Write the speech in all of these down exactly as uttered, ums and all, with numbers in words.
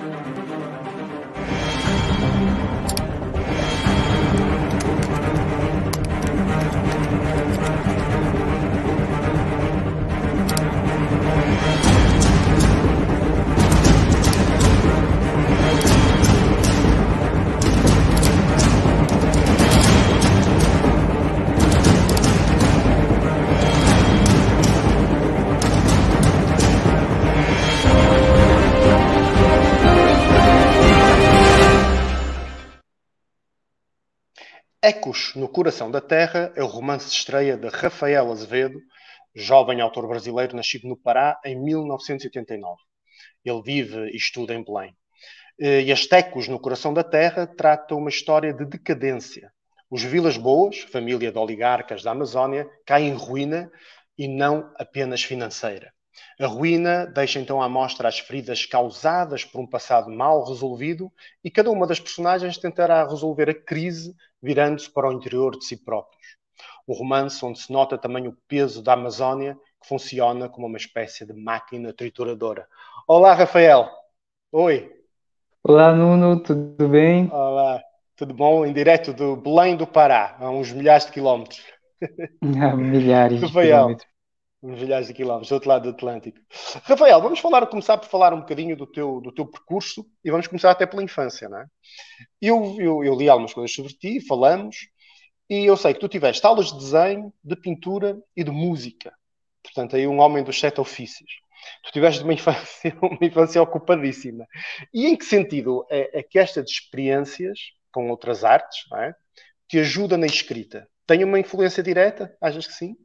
Ecos no Coração da Terra é o romance de estreia de Rafael Azevedo, jovem autor brasileiro nascido no Pará em mil novecentos e oitenta e nove. Ele vive e estuda em Belém. E este Ecos no Coração da Terra trata uma história de decadência. Os Vilas Boas, família de oligarcas da Amazónia, caem em ruína e não apenas financeira. A ruína deixa então à mostra as feridas causadas por um passado mal resolvido e cada uma das personagens tentará resolver a crise virando-se para o interior de si próprios. Um romance onde se nota também o peso da Amazónia, que funciona como uma espécie de máquina trituradora. Olá, Rafael. Oi. Olá, Nuno, tudo bem? Olá. Tudo bom? Em direto do Belém do Pará, a uns milhares de quilómetros. Há milhares de Rafael, quilômetros. uns milhares de quilómetros, do outro lado do Atlântico. Rafael, vamos falar, começar por falar um bocadinho do teu, do teu percurso e vamos começar até pela infância, não é? Eu, eu, eu li algumas coisas sobre ti, falamos, e eu sei que tu tiveste aulas de desenho, de pintura e de música. Portanto, aí um homem dos sete ofícios. Tu tiveste uma infância, uma infância ocupadíssima. E em que sentido é, é que estas experiências com outras artes, não é, te ajuda na escrita? Tem uma influência direta? Achas que sim?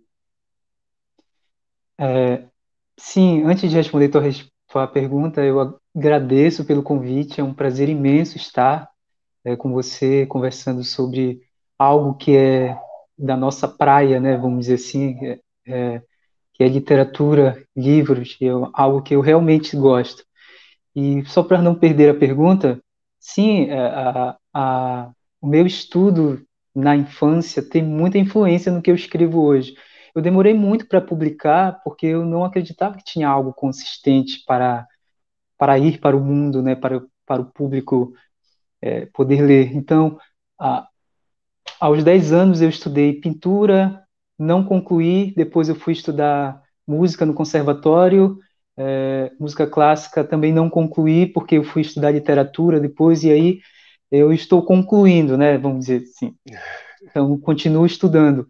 É, sim, antes de responder tua, res- tua pergunta, eu agradeço pelo convite. É um prazer imenso estar é, com você conversando sobre algo que é da nossa praia, né? Vamos dizer assim, é, é, que é literatura, livros, que é algo que eu realmente gosto. E só para não perder a pergunta, sim, é, a, a, o meu estudo na infância tem muita influência no que eu escrevo hoje. Eu demorei muito para publicar porque eu não acreditava que tinha algo consistente para, para ir para o mundo, né, para, para o público é, poder ler. Então, a, aos dez anos eu estudei pintura, não concluí, depois eu fui estudar música no conservatório, é, música clássica também não concluí, porque eu fui estudar literatura depois, e aí eu estou concluindo, né, vamos dizer assim. Então, continuo estudando.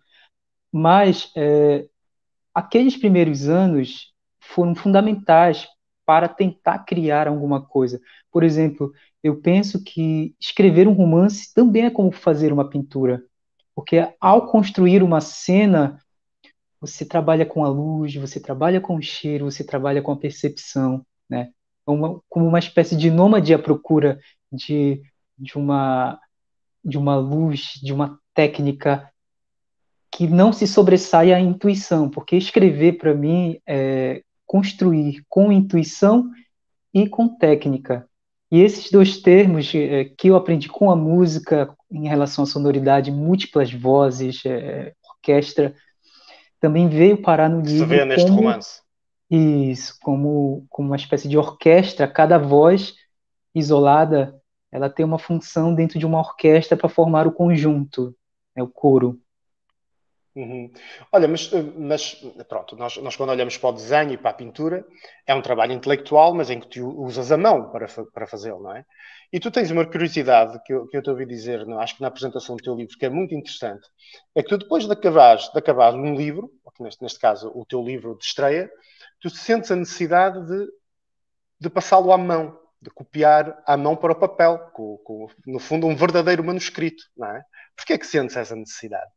Mas é, aqueles primeiros anos foram fundamentais para tentar criar alguma coisa. Por exemplo, eu penso que escrever um romance também é como fazer uma pintura, porque ao Uhum. construir uma cena, você trabalha com a luz, você trabalha com o cheiro, você trabalha com a percepção, né? É uma, como uma espécie de nômade à procura de, de uma de uma luz, de uma técnica que não se sobressai à intuição, porque escrever para mim é construir com intuição e com técnica. E esses dois termos é, que eu aprendi com a música em relação à sonoridade, múltiplas vozes, é, orquestra, também veio parar no Que se vê livro neste como romance. isso, como, como uma espécie de orquestra. Cada voz isolada, ela tem uma função dentro de uma orquestra para formar o conjunto, é o coro. Uhum. Olha, mas, eh, mas pronto, nós, nós quando olhamos para o desenho e para a pintura, é um trabalho intelectual, mas em que tu usas a mão para, fa- para fazê-lo, não é? E tu tens uma curiosidade que eu, que eu te ouvi dizer, não, acho que na apresentação do teu livro, que é muito interessante, é que tu depois de acabares, de acabares um livro, ou que neste, neste caso o teu livro de estreia, tu sentes a necessidade de, de passá-lo à mão, de copiar à mão para o papel, com, com, no fundo um verdadeiro manuscrito, não é? Porquê é que sentes essa necessidade?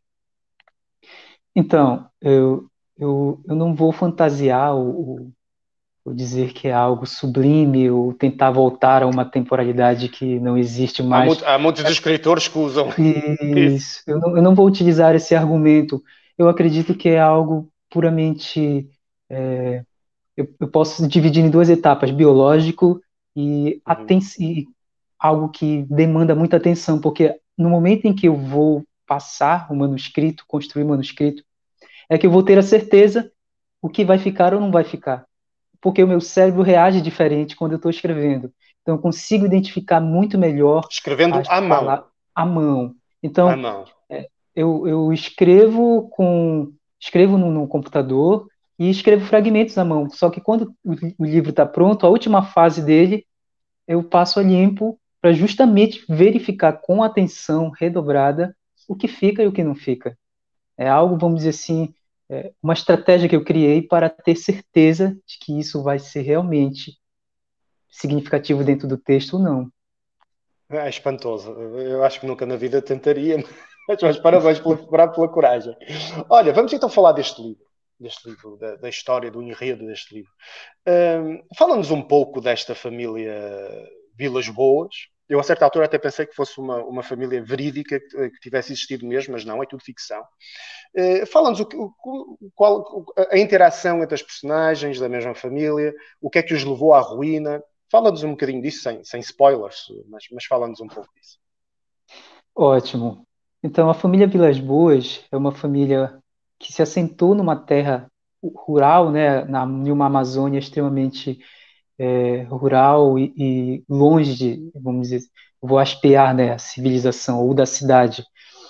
Então, eu, eu, eu não vou fantasiar ou, ou dizer que é algo sublime ou tentar voltar a uma temporalidade que não existe Há, mais. muito, há muitos escritores que usam isso. Isso, eu não, eu não vou utilizar esse argumento. Eu acredito que é algo puramente. é, eu, eu posso dividir em duas etapas: biológico e, Uhum. aten e algo que demanda muita atenção, porque no momento em que eu vou passar o manuscrito, construir o manuscrito, é que eu vou ter a certeza o que vai ficar ou não vai ficar, porque o meu cérebro reage diferente quando eu estou escrevendo. Então, eu consigo identificar muito melhor Escrevendo as à mão. palavras à mão. À Então, mão. é, eu, eu escrevo com escrevo no, no computador e escrevo fragmentos à mão. Só que quando o, o livro está pronto, a última fase dele eu passo a limpo para justamente verificar com atenção redobrada o que fica e o que não fica. É algo, vamos dizer assim, é uma estratégia que eu criei para ter certeza de que isso vai ser realmente significativo dentro do texto ou não. É espantoso. Eu acho que nunca na vida tentaria, mas, mas parabéns pela, pela, pela coragem. Olha, vamos então falar deste livro, deste livro, da, da história, do enredo deste livro. Um, Fala-nos um pouco desta família Vilas Boas. Eu, a certa altura, até pensei que fosse uma, uma família verídica, que, que tivesse existido mesmo, mas não, é tudo ficção. Uh, Fala-nos o, o, qual, a interação entre as personagens da mesma família, o que é que os levou à ruína. Fala-nos um bocadinho disso, sem, sem spoilers, mas, mas fala-nos um pouco disso. Ótimo. Então, a família Vilas Boas é uma família que se assentou numa terra rural, né, na, em uma Amazônia extremamente é, rural e, e longe de, vamos dizer, vou aspear, né, a civilização ou da cidade.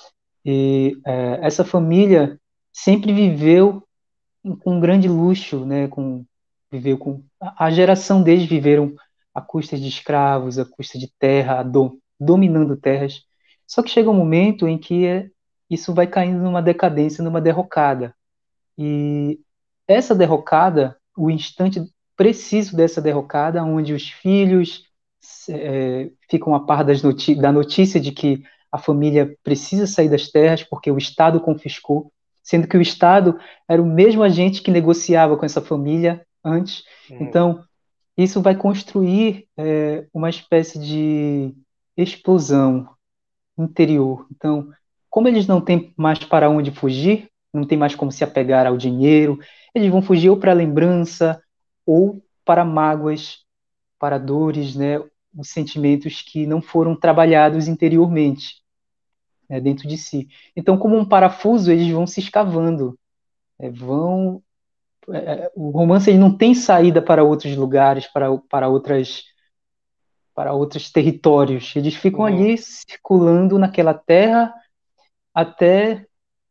E é, essa família sempre viveu com um grande luxo, né, com viveu com a, a geração deles viveram à custa de escravos, à custa de terra, do, dominando terras. Só que chega um momento em que é, isso vai caindo numa decadência, numa derrocada. E essa derrocada, o instante preciso dessa derrocada, onde os filhos é, ficam a par das noti da notícia de que a família precisa sair das terras porque o Estado confiscou, sendo que o Estado era o mesmo agente que negociava com essa família antes. Uhum. Então, isso vai construir é, uma espécie de explosão interior. Então, como eles não têm mais para onde fugir, não tem mais como se apegar ao dinheiro, eles vão fugir ou para a lembrança ou para mágoas, para dores, né, os sentimentos que não foram trabalhados interiormente, né, dentro de si. Então, como um parafuso, eles vão se escavando, é, vão é, o romance ele não tem saída para outros lugares, para, para outras para outros territórios. Eles ficam Uhum. ali circulando naquela terra até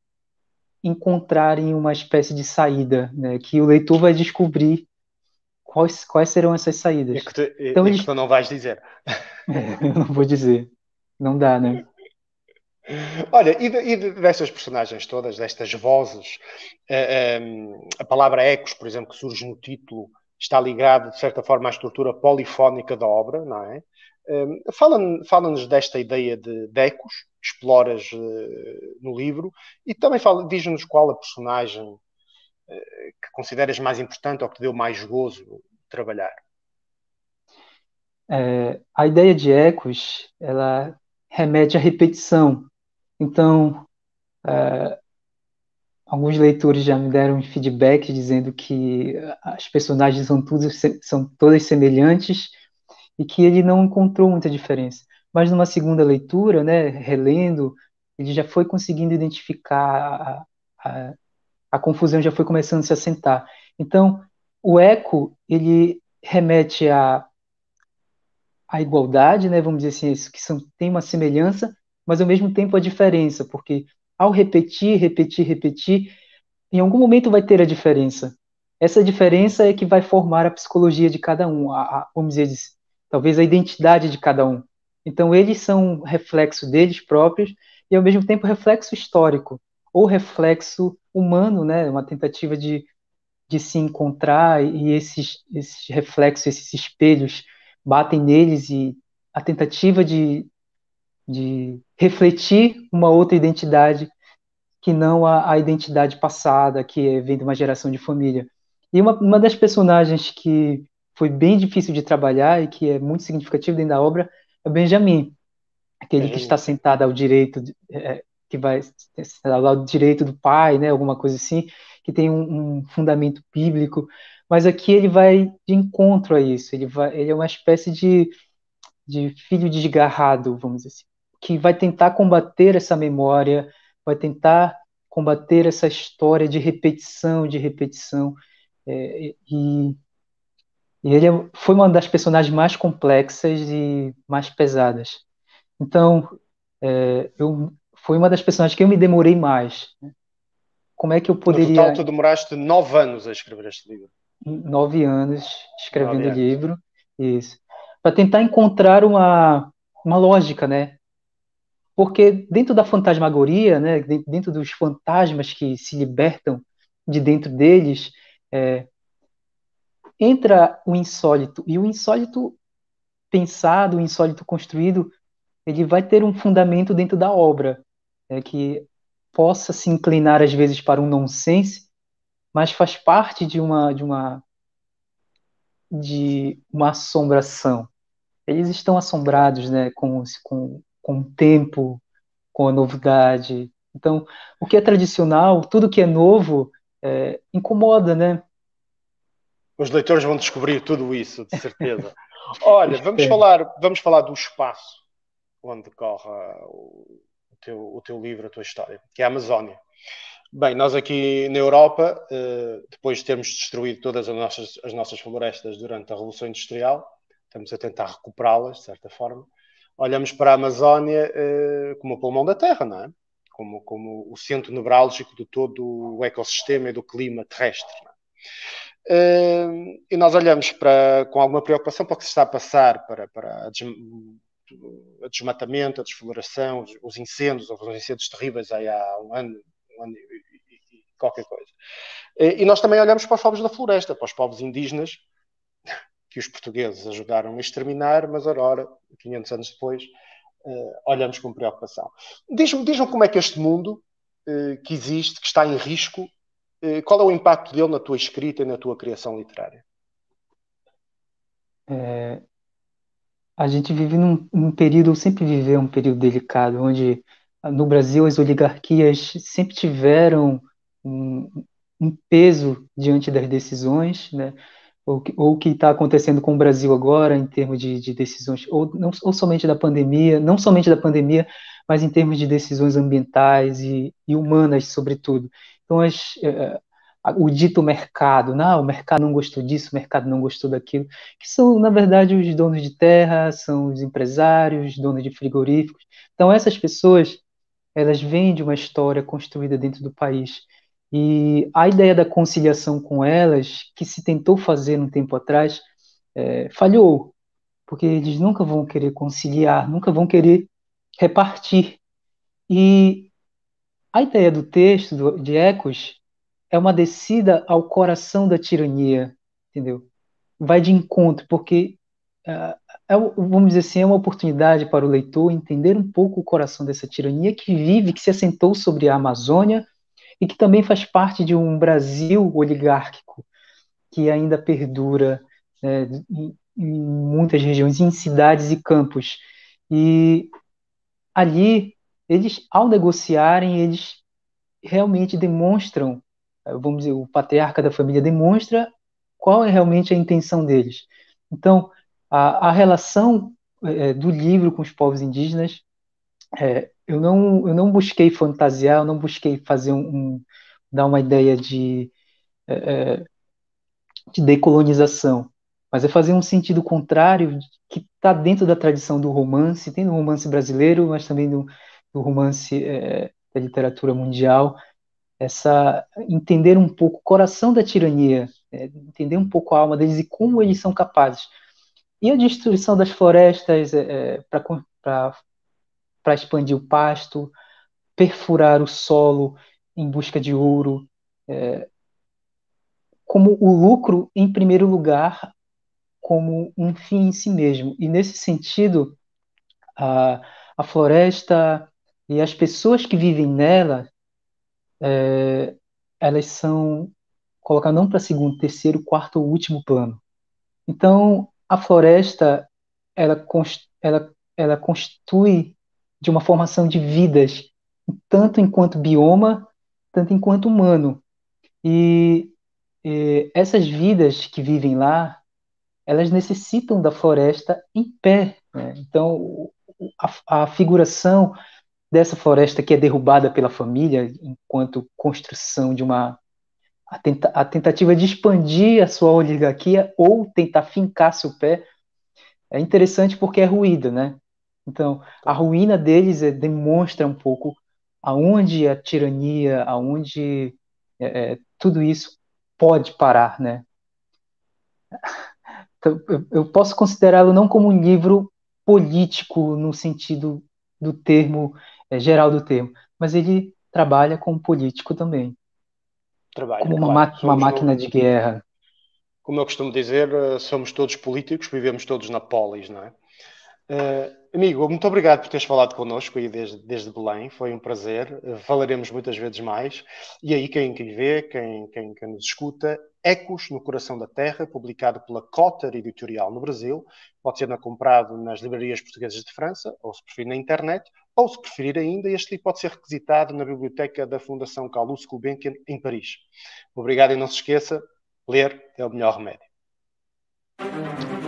encontrarem uma espécie de saída, né, que o leitor vai descobrir quais, quais serão essas E saídas. que, tu, Então e, e que eles, tu não vais dizer. eu não vou dizer, não dá, né? Olha, e, de, e de, dessas personagens todas, destas vozes, eh, eh, a palavra ecos, por exemplo, que surge no título, está ligada, de certa forma, à estrutura polifónica da obra, não é? Eh, fala-nos fala desta ideia de, de ecos, que exploras eh, no livro, e também fala, diz-nos qual a personagem eh, que consideras mais importante ou que te deu mais gozo de trabalhar. É, a ideia de ecos, ela remete à repetição. Então, alguns leitores já me deram feedback dizendo que as personagens são, tudo, são todas semelhantes e que ele não encontrou muita diferença. Mas numa segunda leitura, né, relendo, ele já foi conseguindo identificar a, a, a confusão já foi começando a se assentar. Então, o eco, ele remete à, à igualdade, né, vamos dizer assim, que são, tem uma semelhança, mas ao mesmo tempo a diferença, porque ao repetir, repetir, repetir, em algum momento vai ter a diferença. Essa diferença é que vai formar a psicologia de cada um, a, a, vamos dizer, talvez a identidade de cada um. Então, eles são um reflexo deles próprios e, ao mesmo tempo, reflexo histórico ou reflexo humano, né? Uma tentativa de, de se encontrar e esses, esses reflexos, esses espelhos batem neles e a tentativa de, de refletir uma outra identidade que não a, a identidade passada, que é, vem de uma geração de família. E uma, uma das personagens que foi bem difícil de trabalhar e que é muito significativo dentro da obra é o Benjamin, aquele que está Benjamin, sim. sentado ao direito, é, que vai ao direito do pai, né, alguma coisa assim, que tem um, um fundamento bíblico, mas aqui ele vai de encontro a isso, ele, vai, ele é uma espécie de, de filho desgarrado, vamos dizer assim, que vai tentar combater essa memória, vai tentar combater essa história de repetição, de repetição, é, e E ele é- foi uma das personagens mais complexas e mais pesadas. Então, é, eu, foi uma das personagens que eu me demorei mais. Como é que eu No total, poderia, tu demoraste nove anos a escrever este livro. em nove anos, Nove escrevendo o anos. livro, isso, para tentar encontrar uma, uma lógica, né? Porque dentro da fantasmagoria, né, de- dentro dos fantasmas que se libertam de dentro deles, é, entra o insólito. E o insólito pensado, o insólito construído, ele vai ter um fundamento dentro da obra, é, que possa se inclinar às vezes para um nonsense, mas faz parte de uma de uma de uma assombração. Eles estão assombrados, né, com com com o tempo, com a novidade. Então, o que é tradicional, tudo que é novo, é, incomoda, né? Os leitores vão descobrir tudo isso, de certeza. Olha, vamos Espero. falar, vamos falar do espaço onde corre o, o teu, o teu livro, a tua história, que é a Amazónia. Bem, nós aqui na Europa, eh, depois de termos destruído todas as nossas, as nossas florestas durante a Revolução Industrial, estamos a tentar recuperá-las, de certa forma, olhamos para a Amazónia eh, como o pulmão da Terra, não é? Como, como o centro nevrálgico de todo o ecossistema e do clima terrestre. Não é? Uh, e nós olhamos para, com alguma preocupação para o que se está a passar, para, para a, des, a desmatamento, a desfloração, os, os incêndios, houve uns incêndios terríveis aí há um ano, um ano e, e, e qualquer coisa. Uh, e nós também olhamos para os povos da floresta, para os povos indígenas, que os portugueses ajudaram a exterminar, mas agora, quinhentos anos depois, uh, olhamos com preocupação. Diz-me diz como é que este mundo uh, que existe, que está em risco, qual é o impacto dele na tua escrita e na tua criação literária? É, a gente vive num, num período, sempre viveu um período delicado, onde ah, no Brasil as oligarquias sempre tiveram um, um peso diante das decisões, né? ou que ou o que está acontecendo com o Brasil agora em termos de, de decisões, ou, não, ou somente da pandemia, não somente da pandemia, mas em termos de decisões ambientais e, e humanas, sobretudo. Então, as, eh, o dito mercado, não, o mercado não gostou disso, o mercado não gostou daquilo, que são, na verdade, os donos de terra, são os empresários, donos de frigoríficos. Então, essas pessoas, elas vêm de uma história construída dentro do país. E a ideia da conciliação com elas, que se tentou fazer um tempo atrás, é, falhou, porque eles nunca vão querer conciliar, nunca vão querer repartir. E a ideia do texto, do, de Ecos, é uma descida ao coração da tirania, entendeu? Vai de encontro, porque, uh, é, vamos dizer assim, é uma oportunidade para o leitor entender um pouco o coração dessa tirania que vive, que se assentou sobre a Amazônia e que também faz parte de um Brasil oligárquico que ainda perdura, né, em, em muitas regiões, em cidades e campos. E ali, eles, ao negociarem, eles realmente demonstram, eh, vamos dizer, o patriarca da família demonstra qual é realmente a intenção deles. Então, a, a relação é, do livro com os povos indígenas, é, eu não eu não busquei fantasiar, eu não busquei fazer um, um dar uma ideia de, é, de decolonização, mas é fazer um sentido contrário que está dentro da tradição do romance, tem no romance brasileiro, mas também do, do romance é, da literatura mundial, essa entender um pouco o coração da tirania, é, entender um pouco a alma deles e como eles são capazes. E a destruição das florestas é, para para expandir o pasto, perfurar o solo em busca de ouro, é, como o lucro em primeiro lugar, como um fim em si mesmo. E nesse sentido, a, a floresta e as pessoas que vivem nela, é, elas são colocadas não para segundo, terceiro, quarto ou último plano. Então, a floresta, ela, cons- ela, ela constitui de uma formação de vidas, tanto enquanto bioma, tanto enquanto humano. E, e essas vidas que vivem lá, elas necessitam da floresta em pé, né? Então, o- a, a figuração dessa floresta que é derrubada pela família enquanto construção de uma a, tenta, a tentativa de expandir a sua oligarquia ou tentar fincar seu pé é interessante porque é ruída, né? Então, a Claro. ruína deles é, demonstra um pouco aonde a tirania, aonde é, é, tudo isso pode parar, né? Então, eu, eu posso considerá-lo não como um livro político no sentido do termo, é, geral do termo, mas ele trabalha como político também, Trabalha, como uma, claro. má- uma Somos máquina no, de guerra. como eu costumo dizer, eh, somos todos políticos, vivemos todos na polis, não é? Uh, amigo, muito obrigado por teres falado connosco aí desde, desde Belém, foi um prazer. Uh, falaremos muitas vezes mais. E aí, quem, quem vê, quem, quem, quem nos escuta, Ecos no Coração da Terra, publicado pela Cotter Editorial no Brasil, pode ser comprado nas livrarias portuguesas de França, ou se preferir na internet, ou se preferir ainda, este livro pode ser requisitado na biblioteca da Fundação Calouste Gulbenkian em Paris. Obrigado e não se esqueça, ler é o melhor remédio.